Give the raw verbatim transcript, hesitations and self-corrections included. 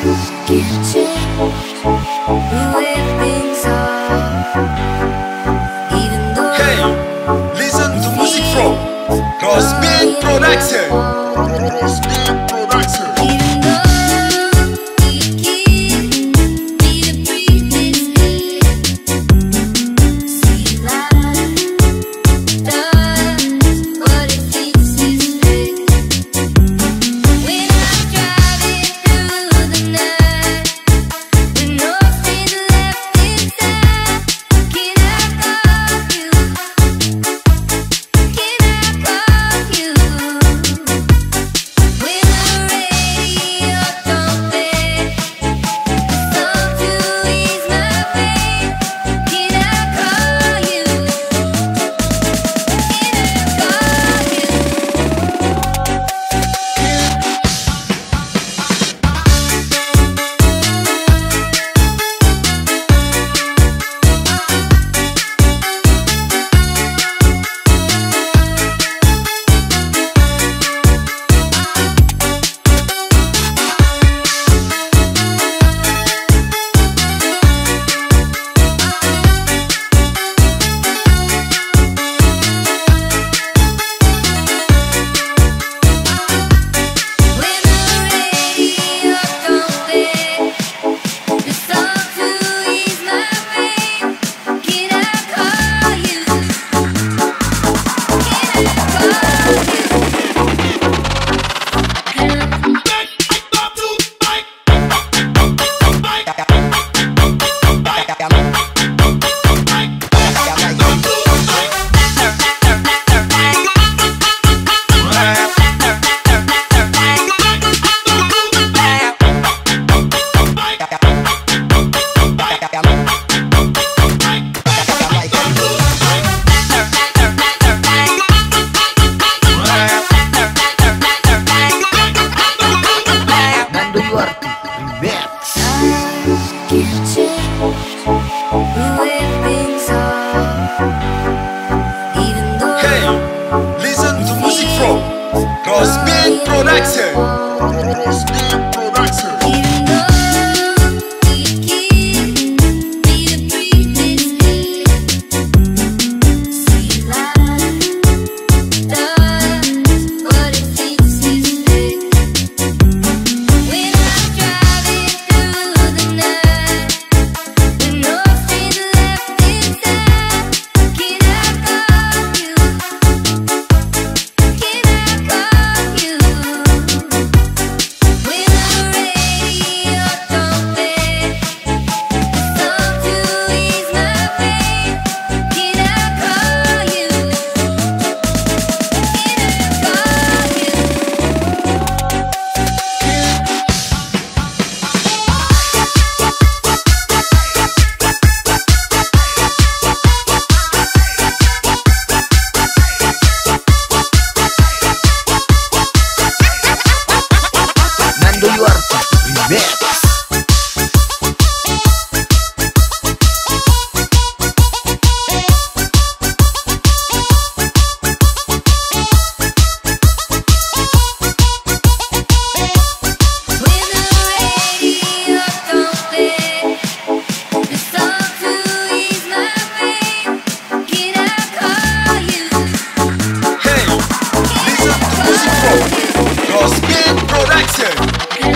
Can't change the way things are. Even though Hey, listen to music from Crossbeat Production. Crossbeat Production. even though we can't be the previous day, see life does what it thinks is right. When I'm driving through the night with no friends left inside, can I call you? Can I call you? When the radio don't play a song to ease my pain, can I call you? When the radio don't play the song to ease my pain, can I call you? Can I call you? Nando Yuarti Remix. Can't change the way things are. Even though Hey, listen to music from Crossbeat Production. Crossbeat Production. even though we can't be the previous day, see life does what it thinks is right. When I'm driving through the night with no friends left inside, can I call you? Can I call you? When the radio don't play a song to ease my pain, can I call you? Can I call you? Nando Yuarti Remix. When the radio don't play the song to ease my pain, can I call you? Hey, listen to music from Crossbeat Production. Can